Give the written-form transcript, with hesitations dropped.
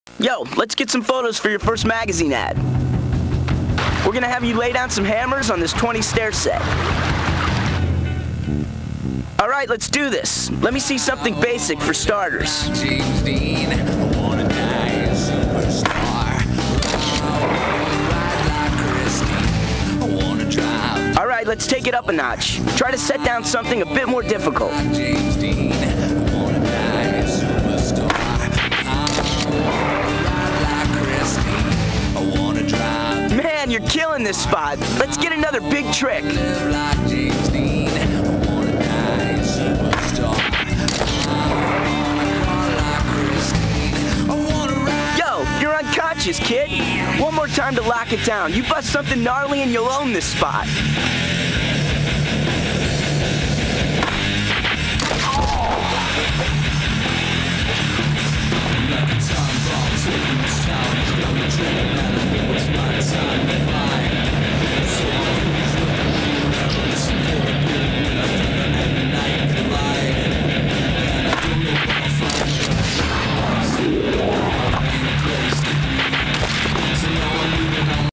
Yo, let's get some photos for your first magazine ad. We're gonna have you lay down some hammers on this 20 stair set. All right, let's do this. Let me see something basic for starters. James Dean, I wanna die a superstar. Ride like Christine, I wanna drive. All right, let's take it up a notch. Try to set down something a bit more difficult. James Dean, I wanna die a superstar. Ride like Christine, I wanna drive. Man, you're killing this spot. Let's get another big trick. Live like James Dean, I wanna die a superstar. Yo, you're unconscious, kid. One more time to lock it down. You bust something gnarly and you'll own this spot. Oh.